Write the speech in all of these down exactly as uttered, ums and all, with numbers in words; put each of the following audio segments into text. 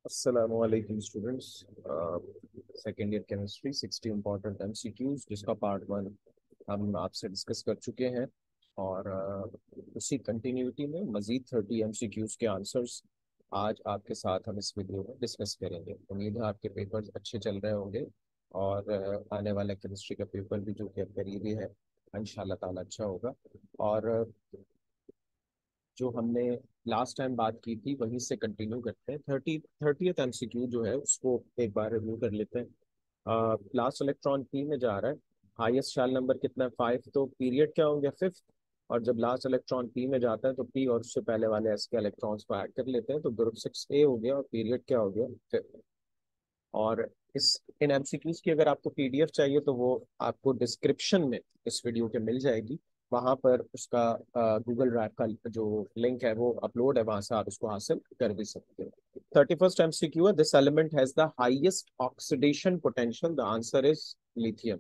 अस्सलामुअलैकुम students. Second year chemistry sixty important MCQs जिसका part one हम आपसे डिस्कस कर चुके हैं। और uh, उसी कंटिन्यूटी में मजीद थर्टी एमसीक्यूज के आंसर्स आज आपके साथ हम इस वीडियो में डिस्कस करेंगे। उम्मीद है आपके पेपर्स अच्छे चल रहे होंगे और uh, आने वाला केमिस्ट्री का पेपर भी जो कि अब करीबी है इंशाल्लाह ताला अच्छा होगा। और uh, जो हमने लास्ट टाइम बात की थी वहीं से कंटिन्यू करते हैं। थर्टी थर्टीएथ एमसीक्यू जो है उसको एक बार रिव्यू कर लेते हैं। लास्ट इलेक्ट्रॉन पी में जा रहा है। हाईएस्ट शैल नंबर कितना है? फाइव। तो पीरियड क्या हो गया? फिफ्थ। और जब लास्ट इलेक्ट्रॉन पी में जाता है तो पी और उससे पहले वाले एस के इलेक्ट्रॉन्स को ऐड कर लेते हैं, तो ग्रुप सिक्स ए हो गया और पीरियड क्या हो गया? फिफ्थ। और इस इन एमसीक्यूज की अगर आपको पीडीएफ चाहिए तो वो आपको डिस्क्रिप्शन में इस वीडियो के मिल जाएगी। वहां पर उसका गूगल ड्राइव का जो लिंक है वो अपलोड है, वहां से आप उसको हासिल कर भी सकते हो। थर्टी फर्स्ट एमसीक्यू है, this element has the highest oxidation potential, the answer is lithium.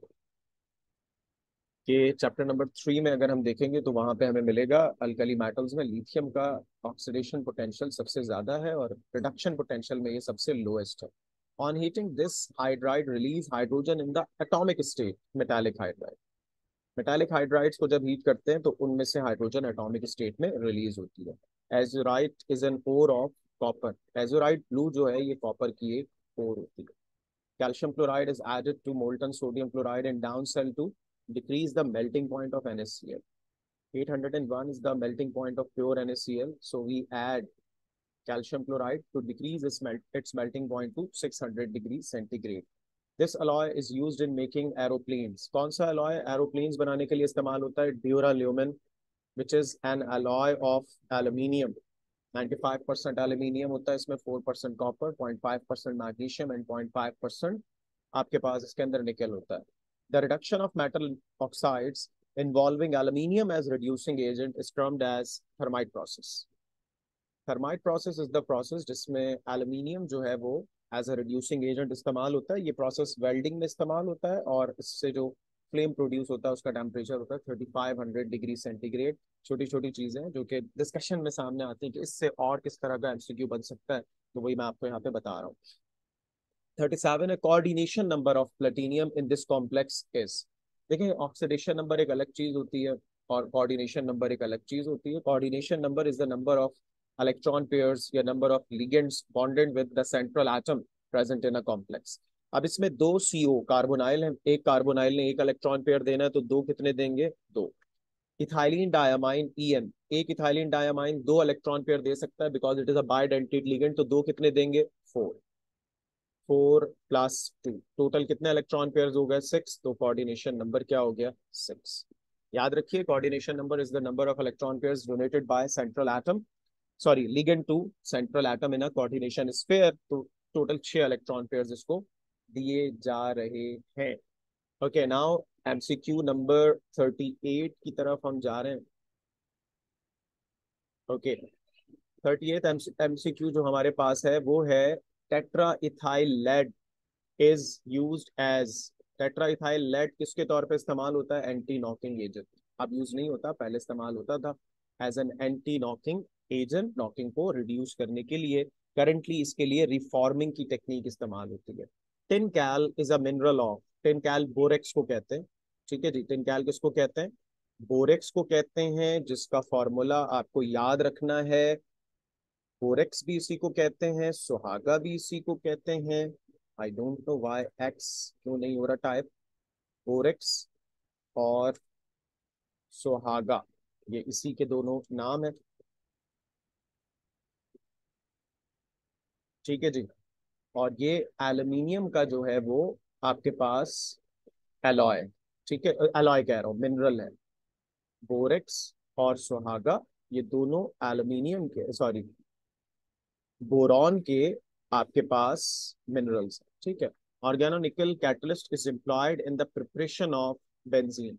कि चैप्टर नंबर थ्री में अगर हम देखेंगे तो वहां पे हमें मिलेगा अल्कली मेटल्स में लिथियम का ऑक्सीडेशन पोटेंशियल सबसे ज्यादा है और रिडक्शन पोटेंशियल में ये सबसे लोएस्ट है। On heating this hydride release hydrogen in the atomic state, metallic hydride. Metallic hydrides को जब हीट करते हैं तो उनमें से हाइड्रोजन एटॉमिक स्टेट में रिलीज होती है। Azurite is an ore of copper. Azurite blue जो है ये कॉपर की एक ओर होती है। Calcium chloride is added to molten sodium chloride in downcell to decrease the melting point of NaCl. eight hundred one is the melting point of pure NaCl. So we add calcium chloride to decrease its, melt, its melting point to six hundred degrees centigrade. This alloy is used in making aeroplanes. कौन सा alloy aeroplanes बनाने के लिए इस्तेमाल होता है? Duralumin, which is an alloy of aluminium. ninety-five percent aluminium होता है इसमें, four percent copper, zero point five percent magnesium and zero point five percent आपके पास इसके अंदर निकल होता है। The reduction of metal oxides involving aluminium as reducing agent is termed as thermite process. Thermite process is the process जिसमें aluminium जो है वो एज अ रिड्यूसिंग एजेंट इस्तेमाल होता है। ये प्रोसेस वेल्डिंग में इस्तेमाल होता है और इससे जो फ्लेम प्रोड्यूस होता है उसका टेम्परेचर होता है thirty five hundred degree centigrade. छोटी छोटी चीजें हैं जो कि डिस्कशन में सामने आती हैं कि इससे और किस तरह का एमसीक्यू बन सकता है, तो वही मैं आपको यहाँ पे बता रहा हूँ। थर्टी सेवन है, coordination number of platinum in this complex is. देखिए, ऑक्सीडेशन नंबर एक अलग चीज होती है और कोऑर्डिनेशन नंबर एक अलग चीज होती है। Coordination number is the number of electron pairs या number of ligands bonded with the central atom present in a complex. अब इसमें दो सीओ कार्बोनाइल है, एक कार्बोनाइल ने एक इलेक्ट्रॉन पेयर देना है तो दो कितने देंगे? दो। इथाइलिन डायमाइन ई एन, एक इथाइलिन डायमाइन दो इलेक्ट्रॉन पेयर दे सकता है because it is a bidentate ligand, तो दो कितने देंगे? Four. Four plus two, total कितने इलेक्ट्रॉन पेयर हो गए? सिक्स। तो कोऑर्डिनेशन नंबर क्या हो गया? सिक्स। याद रखिए, coordination number is the number of electron pairs donated by central atom, sorry ligand to central atom in a coordination sphere. तो टोटल छह इलेक्ट्रॉन पेयर्स इसको दिए जा रहे हैं। Okay, now MCQ number thirty eight की तरफ हम जा रहे हैं। ओके, थर्टी एट एमसीक्यू जो हमारे पास है वो है tetra ethyl lead is used as. Tetra ethyl lead किसके तौर पे इस्तेमाल होता है? Anti knocking agent. अब यूज नहीं होता, पहले इस्तेमाल होता था as an anti knocking agent, knocking को रिड्यूस करने के लिए। करंटली इसके लिए रिफॉर्मिंग की टेक्निक इस्तेमाल होती है। Tincal is a mineral of, tincal borax को कहते हैं। ठीक है जी, टिन कैल किसको कहते हैं? बोरेक्स को कहते हैं, जिसका फॉर्मूला आपको याद रखना है। बोरेक्स भी इसी को कहते हैं, सुहागा भी इसी को कहते हैं। I don't know why X क्यों नहीं हो रहा टाइप। बोरेक्स और सुहागा ये इसी के दोनों नाम है। ठीक है जी। और ये एल्यूमिनियम का जो है वो आपके पास एलॉय, ठीक है, एलॉय कह रहा हूँ, मिनरल है। बोरेक्स और सुहागा ये दोनों एल्यूमिनियम के, सॉरी, बोरॉन के आपके पास मिनरल्स। ठीक है। Organo nickel catalyst is employed in the preparation of benzene.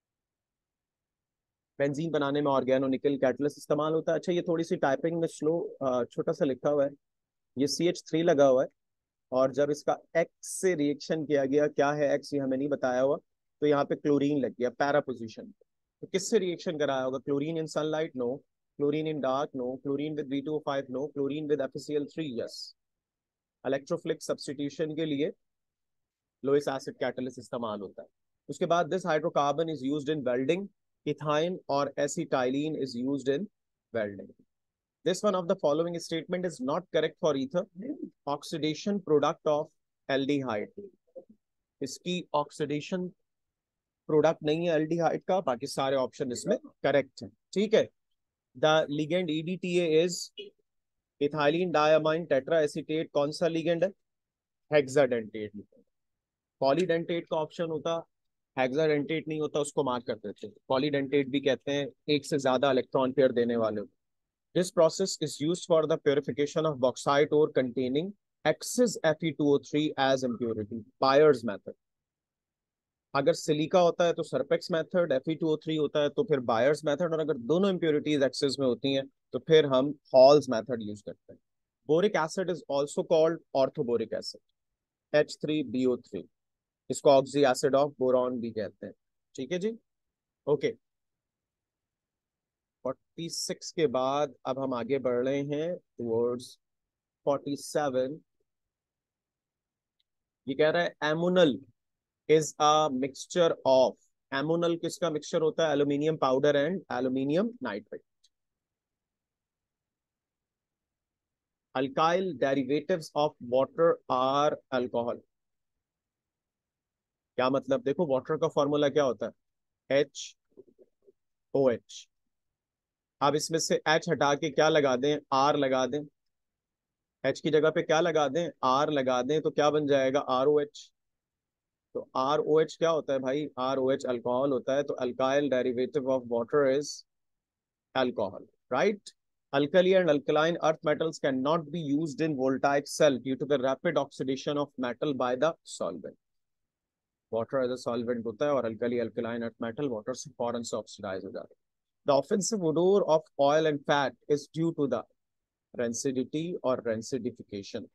Benzene बनाने में ऑर्गेनो निकल कैटलिस्ट इस्तेमाल होता है। अच्छा, ये थोड़ी सी टाइपिंग में स्लो, छोटा सा लिखा हुआ है। ये सी एच थ्री लगा हुआ है और जब इसका एक्स से रिएक्शन किया गया, क्या है एक्स ये हमें नहीं बताया हुआ, तो यहाँ पे क्लोरीन लग गया पैरा पोजिशन। तो किससे रिएक्शन कराया होगा? Chlorine in sunlight? No. Chlorine in dark? No. Chlorine with B two O five? No. Chlorine with F C L three? Yes. Electrophilic substitution के लिए लोइस एसिड कैटलिस्ट इस्तेमाल होता है। उसके बाद this hydrocarbon is used in welding, ethyne और acetylene is used in welding. This one of the following statement is not correct for ether. Oxidation product of aldehyde, इसकी oxidation product नहीं है aldehyde का, बाकी सारे ऑप्शन इसमें correct हैं। ठीक है। The ligand E D T A is ethylene diamine tetra acetate, कौन सा लिगेंड है? हेक्साडेंटेट। पॉलीडेंटेट का ऑप्शन होता, हेक्साडेंटेट नहीं होता, उसको मार्क कर देते हैं। पॉलीडेंटेट भी कहते हैं एक से ज्यादा इलेक्ट्रॉन पेयर देने वाले। This process is used for the purification of bauxite ore containing excess F E two O three as impurity, Bayer's method. अगर सिलिका होता है तो Serpeck's method, F E two O three होता है तो फिर बायर्स मेथड, और अगर दोनों इम्प्योरिटीज एक्सेस में होती हैं तो फिर हम हॉल्स मेथड यूज करते हैं। Boric acid is also called orthoboric acid, H three B O three, इसको ऑक्सी एसिड ऑफ बोरॉन भी कहते हैं। ठीक है जी। ओके, फोर्टी सिक्स के बाद अब हम आगे बढ़ रहे हैं टुवर्ड्स फोर्टी सेवन। ये कह रहा है ammonal is a mixture of, ammonal किसका मिक्सचर होता है? Aluminium powder and aluminium nitrate. Alkyl derivatives of water are alcohol, क्या मतलब? देखो वाटर का फॉर्मूला क्या होता है? H O H. अब इसमें से एच हटा के क्या लगा दें? आर लगा दें। एच की जगह पे क्या लगा दें? आर लगा दें, तो क्या बन जाएगा? R O H. तो आर ओ एच क्या होता है भाई? आर ओ एच अल्कोहल होता है। तो alkyl derivative of water is alcohol, right? Alkali and alkaline earth metals cannot be used in voltaic cell due to the rapid oxidation of metal by the solvent. Water as a solvent होता है और alkali alkaline earth metal water से फौरन से oxidize हो जाते हैं. The offensive odor of oil and fat is due to the rancidity or rancidification.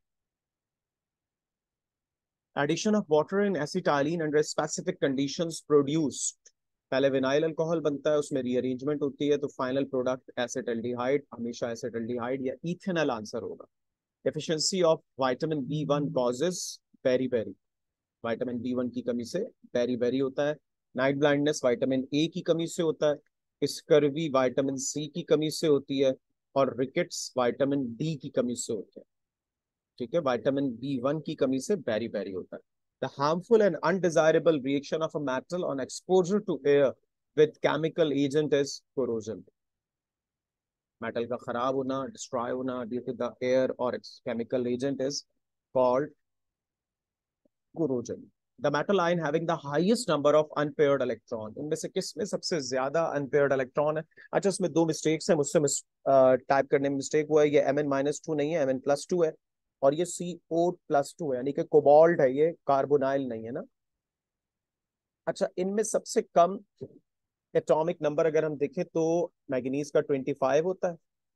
Addition of water in acetylene under specific conditions produced, पहले विनाइल अल्कोहल बनता है, उसमें रीअरेंजमेंट होती है, तो फाइनल प्रोडक्ट एसिटल्डिहाइड, हमेशा एसिटल्डिहाइड या इथेनॉल आंसर होगा। Deficiency of vitamin B one causes beriberi, vitamin B one की कमी से बेरी बेरी होता है। नाइट ब्लाइंडनेस विटामिन ए की कमी से होता है। स्कर्वी विटामिन सी की कमी से होती है। और रिकेट्स विटामिन डी की कमी से होते हैं। ठीक है, विटामिन बी वन की कमी से बेरी बेरी होता है। The harmful and undesirable reaction of a metal on exposure to air with chemical agent is corrosion. Metal का खराब होना, डिस्ट्रॉय होना ड्यू टू द एयर और chemical agent is called corrosion. The metal ion having the highest number of unpaired electron, इनमें से किस में सबसे ज्यादा unpaired electron है? अच्छा, उसमें दो मिस्टेक्स है, मुझसे टाइप करने में मिस्टेक हुआ है। ये एम एन माइनस टू नहीं है, एम एन प्लस टू है, और ये सी ओ प्लस टू है, यानी कि कोबाल्ट है, ये कार्बोनाइल नहीं है ना। अच्छा, इनमें सबसे कम एटॉमिक नंबर अगर हम देखें तो मैग्नीज का ट्वेंटी फाइव होता है,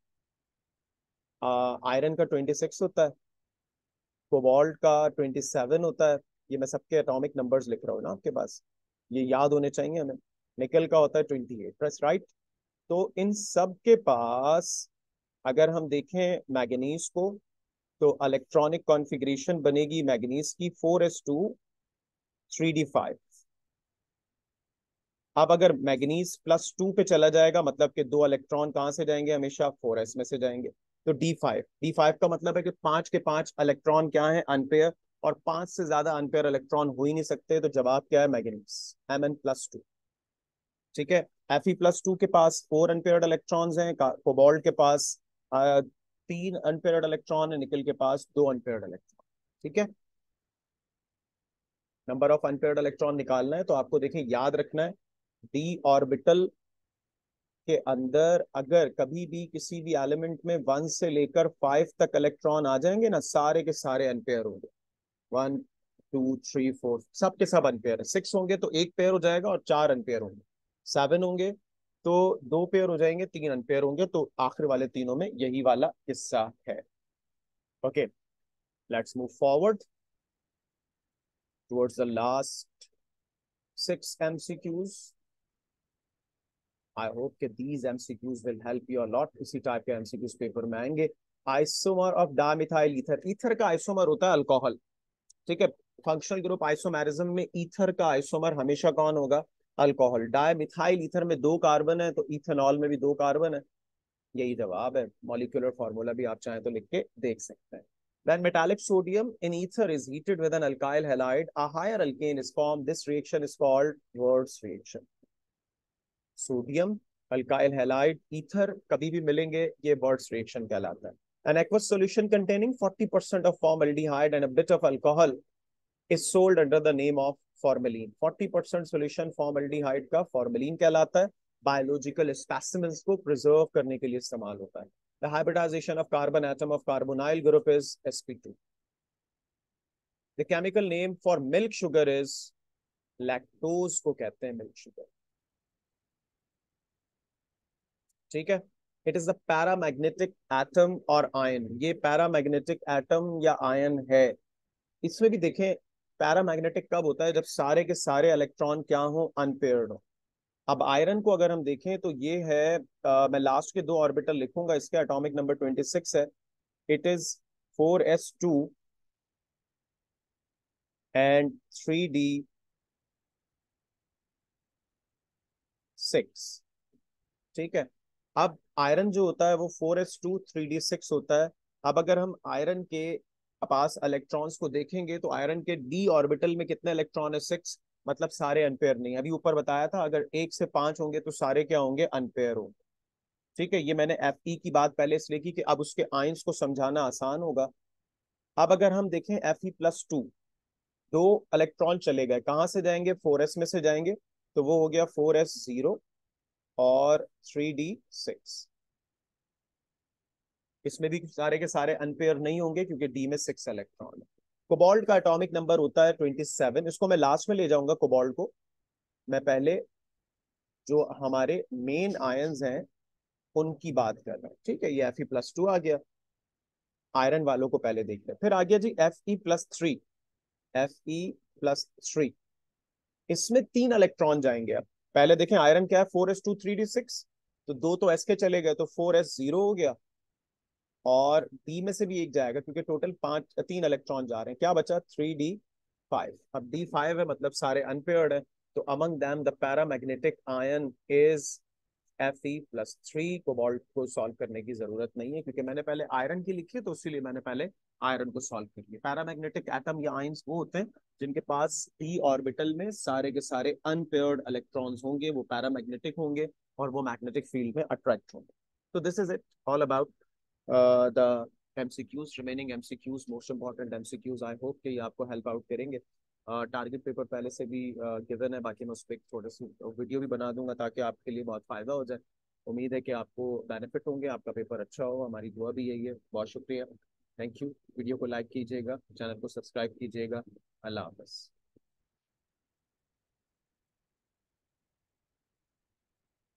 आयरन का ट्वेंटी सिक्स होता है, कोबाल्ट का ट्वेंटी सेवन होता है। ये मैं सबके एटॉमिक नंबर्स लिख रहा हूँ ना आपके पास, ये याद होने चाहिए हमें। निकल का होता है ट्वेंटी एट, राइट। तो इन सब के पास अगर हम देखें मैग्नीज को, तो इलेक्ट्रॉनिक कॉन्फ़िगरेशन बनेगी मैग्नीज की four S two three D five. अब अगर मैग्नीज प्लस टू पे चला जाएगा, मतलब कि दो इलेक्ट्रॉन कहां से जाएंगे? हमेशा फोर एस में से जाएंगे। तो डी फाइव, डी फाइव का मतलब है कि पांच के पांच इलेक्ट्रॉन क्या है? अनपेयर, और पांच से ज्यादा अनपेयर इलेक्ट्रॉन हो ही नहीं सकते। तो जवाब क्या है? Manganese, M N plus two. ठीक है। एफ ई प्लस टू के पास फोर अनपेयर्ड इलेक्ट्रॉन्स हैं, कोबाल्ट के पास आ, तीन अनपेयर्ड इलेक्ट्रॉन है, निकल के पास दो अनपेयर्ड इलेक्ट्रॉन। ठीक है। नंबर ऑफ अनपेयर्ड इलेक्ट्रॉन निकालना है तो आपको देखें, याद रखना है, डी ऑर्बिटल के अंदर अगर कभी भी किसी भी एलिमेंट में वन से लेकर फाइव तक इलेक्ट्रॉन आ जाएंगे ना, सारे के सारे अनपेयर होंगे। वन टू थ्री फोर, सब के सब अनपेयर है। सिक्स होंगे तो एक पेयर हो जाएगा और चार अनपेयर होंगे। सेवन होंगे तो दो पेयर हो जाएंगे, तीन अनपेयर होंगे। तो आखिर वाले तीनों में यही वाला हिस्सा है। Okay, let's move forward towards the last six MCQs. I hope कि these MCQs will help you a lot. इसी टाइप के एमसीक्यूज पेपर में आएंगे। Isomer of dimethyl ether, ether का आइसोमर होता है अल्कोहल, ठीक है। फंक्शनल ग्रुप आइसोमेरिज्म में ईथर का आइसोमर हमेशा कौन होगा? अल्कोहल। डायमिथाइल ईथर में दो कार्बन है, तो इथेनॉल में भी दो कार्बन है। यही जवाब है। मॉलिक्यूलर फार्मूला भी आप चाहें तो लिख के देख सकते हैं। When metallic sodium in ether is heated with an alkyl halide, a higher alkane is formed. This reaction is called Wurtz reaction. Sodium, alkyl halide, ether कभी भी मिलेंगे, ये वर्ट्स रिएक्शन कहलाता है। An aqueous solution containing forty percent of formaldehyde and a bit of alcohol is sold under the name of formalin. forty percent solution formaldehyde का formalin कहलाता है। Biological specimens को प्रिजर्व करने के लिए इस्तेमाल होता है। The hybridization of carbon atom of carbonyl group is s p two. The chemical name for milk sugar is lactose को कहते हैं मिल्क शुगर, ठीक है। It is the paramagnetic atom और आयन, ये पैरामैग्नेटिक एटम या आयन है। इसमें भी देखें पैरामैग्नेटिक कब होता है? जब सारे के सारे इलेक्ट्रॉन क्या हो? अनपेयर्ड हो। अब आयरन को अगर हम देखें तो ये है, आ, मैं लास्ट के दो ऑर्बिटल लिखूंगा, इसके एटॉमिक नंबर ट्वेंटी सिक्स है। It is four S two and three D six, ठीक है। अब आयरन जो होता है वो four S two three D six होता है। अब अगर हम आयरन के पास इलेक्ट्रॉन्स को देखेंगे तो आयरन के डी ऑर्बिटल में कितने इलेक्ट्रॉन है? सिक्स, मतलब सारे अनपेयर नहीं। अभी ऊपर बताया था अगर एक से पांच होंगे तो सारे क्या होंगे? अनपेयर होंगे, ठीक है। ये मैंने एफ ई की बात पहले इसलिए की कि अब उसके आयंस को समझाना आसान होगा। अब अगर हम देखें एफ ई प्लस टू, दो इलेक्ट्रॉन चले गए, कहाँ से जाएंगे? फोर एस में से जाएंगे, तो वो हो गया फोर एस जीरो और थ्री डी सिक्स। इसमें भी सारे के सारे अनपेयर नहीं होंगे क्योंकि डी में सिक्स इलेक्ट्रॉन है। कोबाल्ट का एटॉमिक नंबर होता है ट्वेंटी सेवन। इसको मैं लास्ट में ले जाऊंगा कोबाल्ट को। मैं पहले जो हमारे मेन आयंस हैं उनकी बात कर रहा हूँ, ठीक है। ये एफ ई प्लस टू आ गया, आयरन वालों को पहले देखते हैं। फिर आ गया जी F E plus three, F E plus three. इसमें तीन इलेक्ट्रॉन जाएंगे। अब पहले देखें आयरन क्या है? Four S two three D six, तो दो तो एस के चले गए, तो फोर एस जीरो हो गया और डी में से भी एक जाएगा क्योंकि टोटल पांच तीन इलेक्ट्रॉन जा रहे हैं। क्या बचा? Three D five. अब डी फाइव है मतलब सारे अनपेयर्ड है, तो among them the paramagnetic ion is F E plus three. Cobalt को सॉल्व करने की जरूरत नहीं है क्योंकि मैंने पहले आयरन की लिखी है, तो इसीलिए मैंने पहले आयरन को सॉल्व कर लिया। पैरामैग्नेटिक एटम या आयंस वो होते हैं जिनके पास डी ऑर्बिटल में सारे के सारे अनपेयर्ड इलेक्ट्रॉन्स होंगे, वो पैरामैग्नेटिक होंगे और वो मैग्नेटिक फील्ड में अट्रैक्ट होंगे। तो this is it all about the MCQs, remaining MCQs, most important MCQs. I hope कि ये आपको हेल्प आउट करेंगे। टारगेट uh, पेपर पहले से भी गिवन uh, है, बाकी मैं उस पर थोड़ा सी वीडियो भी बना दूंगा ताकि आपके लिए बहुत फायदा हो जाए। उम्मीद है कि आपको बेनिफिट होंगे, आपका पेपर अच्छा हो, हमारी दुआ भी यही है। बहुत शुक्रिया, थैंक यू। वीडियो को लाइक कीजिएगा, चैनल को सब्सक्राइब कीजिएगा। अल्लाह हाफ़िज़।